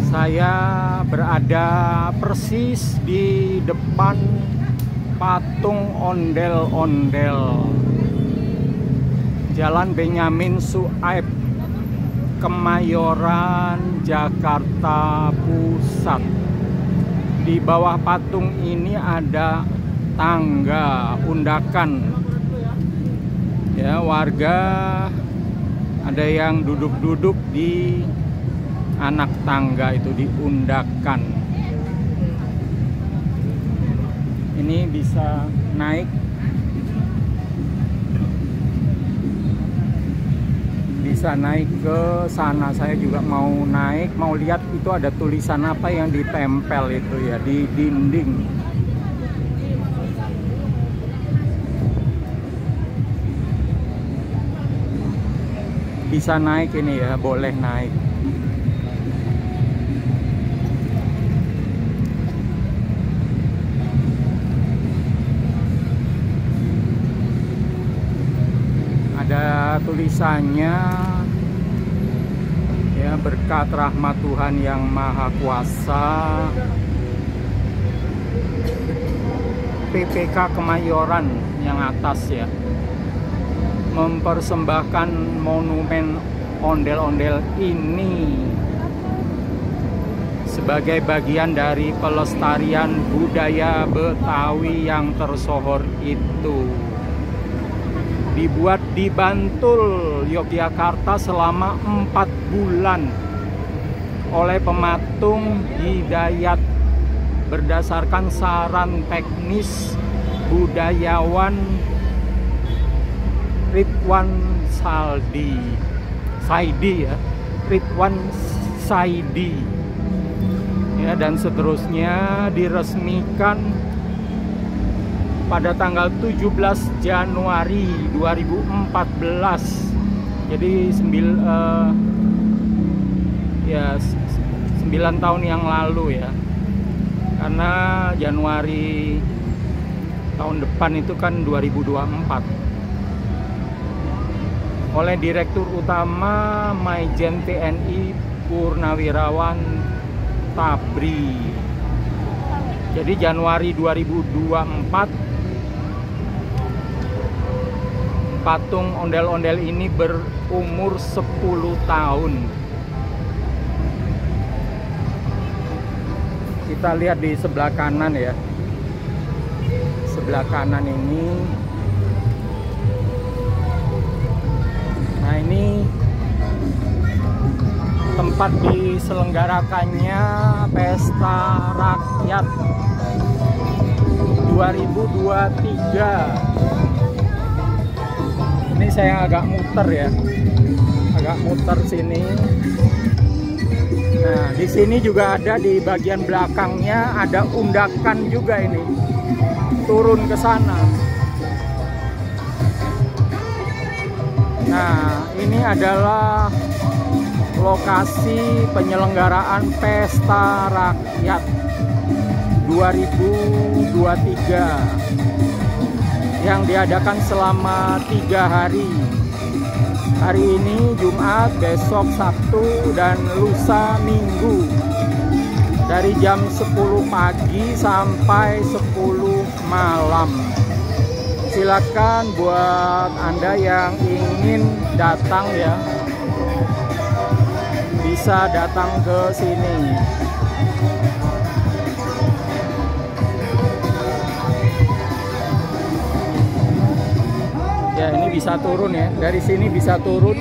Saya berada persis di depan patung ondel-ondel Jalan Benyamin Sueb, Kemayoran, Jakarta Pusat. Di bawah patung ini ada tangga undakan. Ya, warga ada yang duduk-duduk di anak tangga itu diundakan. Ini bisa naik, ke sana. Saya juga mau naik, mau lihat itu ada tulisan apa yang ditempel itu ya di dinding. Bisa naik ini ya, boleh naik. Ada tulisannya ya, berkat rahmat Tuhan yang Maha Kuasa, PPK Kemayoran yang atas ya, mempersembahkan monumen ondel-ondel ini sebagai bagian dari pelestarian budaya Betawi yang tersohor itu. Dibuat di Bantul, Yogyakarta selama 4 bulan oleh pematung Hidayat berdasarkan saran teknis budayawan Ridwan Saidi ya, Ridwan Saidi ya, dan seterusnya. Diresmikan pada tanggal 17 Januari 2014. Jadi 9 tahun yang lalu ya. Karena Januari tahun depan itu kan 2024. Oleh Direktur Utama Maijen TNI Purnawirawan Tabri. Jadi Januari 2024 patung ondel-ondel ini berumur 10 tahun. Kita lihat di sebelah kanan ya. Sebelah kanan ini. Nah, ini tempat diselenggarakannya Pesta Rakyat 2023. Ini saya agak muter ya, agak muter sini. Nah, di sini juga ada, di bagian belakangnya ada undakan juga ini, turun ke sana. Nah, ini adalah lokasi penyelenggaraan Pesta Rakyat 2023 yang diadakan selama 3 hari. Hari ini Jumat, besok Sabtu, dan lusa Minggu. Dari jam 10 pagi sampai 10 malam. Silakan buat Anda yang ingin datang ya, bisa datang ke sini. Ya, ini bisa turun ya. Dari sini bisa turun.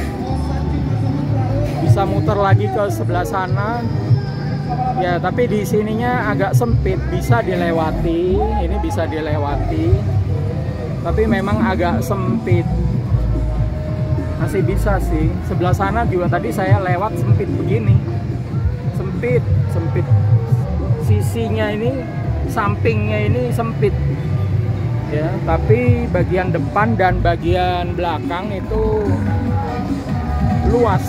Bisa muter lagi ke sebelah sana. Ya, tapi di sininya agak sempit, bisa dilewati. Ini bisa dilewati. Tapi memang agak sempit. Masih bisa sih. Sebelah sana juga tadi saya lewat sempit begini. Sempit. Sisinya ini, sampingnya ini sempit. Ya, tapi bagian depan dan bagian belakang itu luas.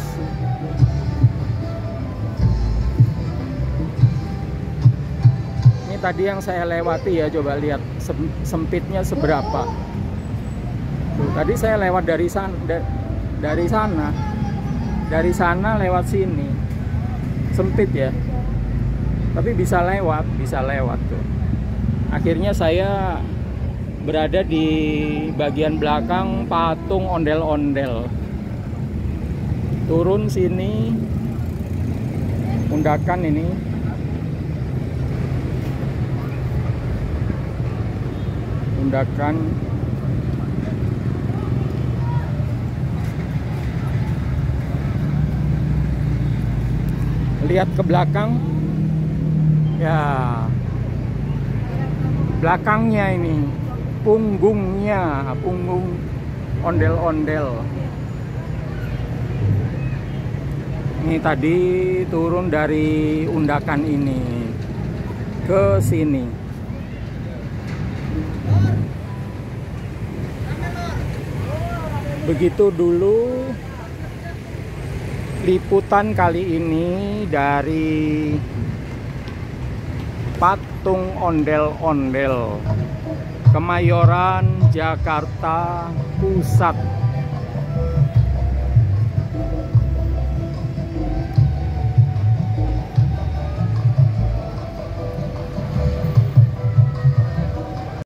Ini tadi yang saya lewati ya, coba lihat sempitnya seberapa. Tuh, tadi saya lewat dari sana lewat sini. sempit ya, tapi bisa lewat tuh. Akhirnya saya berada di bagian belakang patung ondel-ondel. Turun sini, Undakan ini. Undakan. Lihat ke belakang. Ya. Belakangnya ini, punggung ondel-ondel. Ini tadi turun dari Undakan ini ke sini. Begitu dulu liputan kali ini dari patung ondel-ondel Kemayoran, Jakarta Pusat.